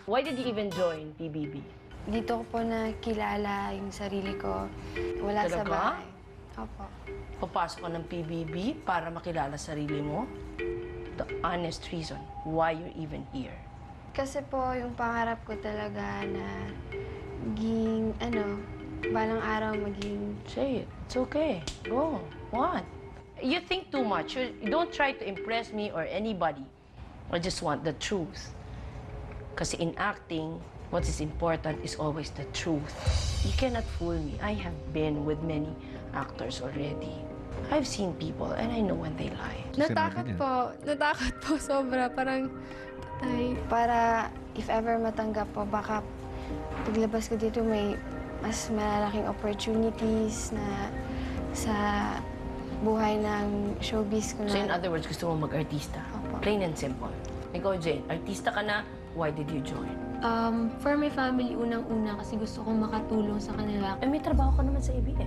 Why did you even join PBB? Dito ko po nakilala yung sarili ko. Wala sa Talaga? bahay. Opo. Papasok ka ng PBB para makilala sarili mo? The honest reason why you're even here. Kasi po, yung pangarap ko talaga na maging, balang araw maging... Say it. It's okay. Go. What? You think too much. You don't try to impress me or anybody. I just want the truth. Kasi in acting, what is important is always the truth. You cannot fool me. I have been with many actors already. I've seen people and I know when they lie. Natakot po sobra. Parang, para if ever matanggap po, baka paglabas ko dito may mas malalaking opportunities na sa buhay ng showbiz ko na. So in other words, gusto mo mag-artista? Opo. Plain and simple. Ikaw, Jane, artista ka na, why did you join? For my family, unang-una kasi gusto kong makatulong sa kanila. Eh, may trabaho ka naman sa ABS.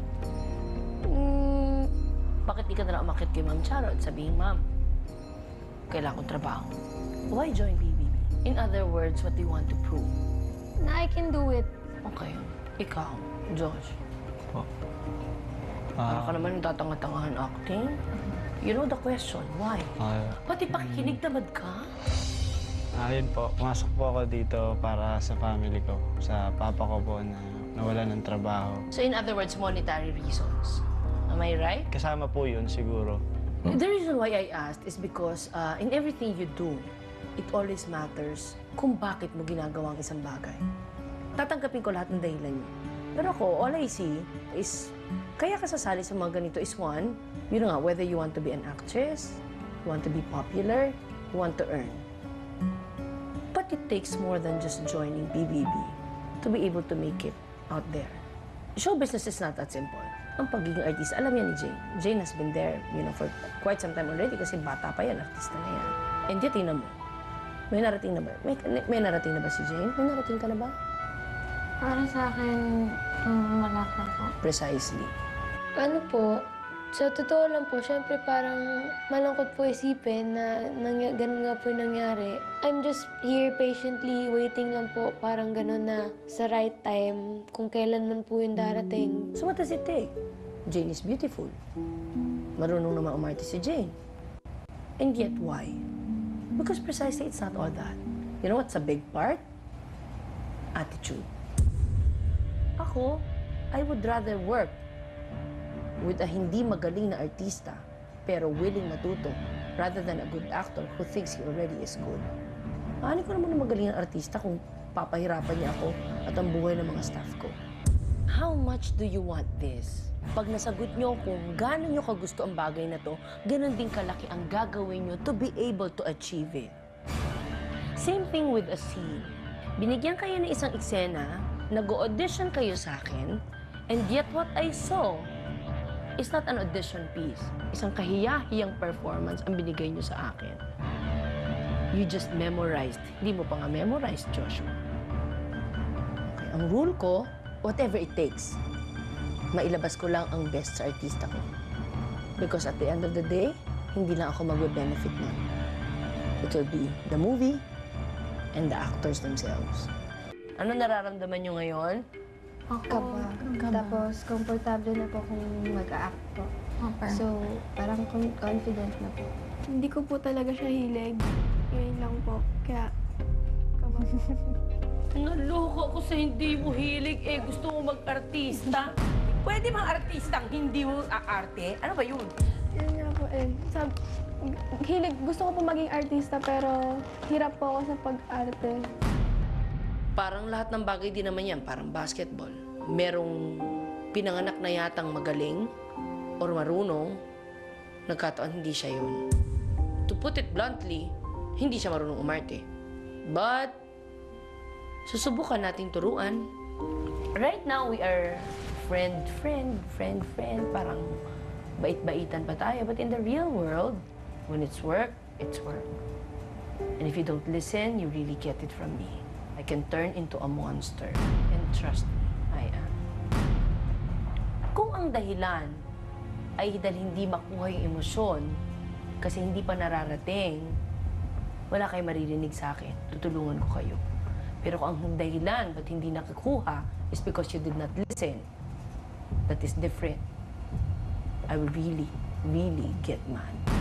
Bakit di ka na lang umakit kay Ma'am Charo at sabihin, Ma'am, kailangan kong trabaho. Why join BBB? In other words, what do you want to prove? Na I can do it. Okay. Ikaw, Josh. Po. Para ka naman tatanga-tangahan acting. You know the question, why? Pati pakikinig tamad ka? Ayun po, pumasok po ako dito para sa family ko, sa papa ko po na nawala ng trabaho. So in other words, monetary reasons. Am I right? Kasama po yun siguro. The reason why I asked is because in everything you do, it always matters kung bakit mo ginagawa ang isang bagay. Tatanggapin ko lahat ng dahilan niyo. Pero ako, all I see is, kaya ka sasali sa mga ganito is one, you know nga, whether you want to be an actress, you want to be popular, you want to earn. But it takes more than just joining BBB to be able to make it out there. Show business is not that simple. Ang pagiging artista, alam yan ni Jane. Jane has been there, for quite some time already kasi bata pa yan, artista na yan. And yet, tingnan mo, may narating na ba? May narating na ba si Jane? May narating ka na ba? Para sa akin, wala pa po. Precisely. Ano po, sa totoo lang po, syempre parang malungkot po isipin na ganun nga po yung nangyari. I'm just here patiently waiting lang po, parang ganun na sa right time, kung kailan man po yung darating. So what does it take? Jane is beautiful. Marunong naman umarte si Jane. And yet, why? Because precisely it's not all that. You know what's a big part? Attitude. Ako, I would rather work with a hindi magaling na artista pero willing matuto rather than a good actor who thinks he already is good. Ano ko naman na magaling na artista kung papahirapan niya ako at ang buhay ng mga staff ko? How much do you want this? Pag nasagot niyo kung gaano niyo kagusto ang bagay na to, ganun din kalaki ang gagawin niyo to be able to achieve it. Same thing with a scene. Binigyan kayo ng isang eksena, nag-audition kayo sa akin, and yet what I saw is not an audition piece. Isang kahiyahiyang performance ang binigay niyo sa akin. You just memorized. Hindi mo pa nga memorized, Joshua. Okay, ang rule ko, whatever it takes, mailabas ko lang ang best sa artista ko. Because at the end of the day, hindi lang ako magbe-benefit nun. It will be the movie and the actors themselves. Ano nararamdaman niyo ngayon? Kaba. Tapos, komportable na po kung mag-a-act po. Okay. So, parang confident na po. Hindi ko po talaga siya hilig. Ngayon lang po. Kaya, kaba. Naloko ko sa hindi mo hilig, gusto mo mag-artista. Pwede bang artistang hindi mo aarte? Ano ba yun? Yun nga po hilig, gusto ko po maging artista pero hirap po ako sa pag-arte. Parang lahat ng bagay din naman yan, parang basketball. Merong pinanganak na yatang magaling or marunong, nagkataon hindi siya yun. To put it bluntly, hindi siya marunong umarte. But, susubukan nating turuan. Right now, we are friend. Parang bait-baitan pa tayo. But in the real world, when it's work, it's work. And if you don't listen, you really get it from me. I can turn into a monster. And trust me, I am. Kung ang dahilan ay dahil hindi makuha yung emosyon kasi hindi pa nararating, wala kayo maririnig sa akin. Tutulungan ko kayo. Pero kung ang dahilan ba't hindi nakakuha is because you did not listen, that is different. I will really, really get mad.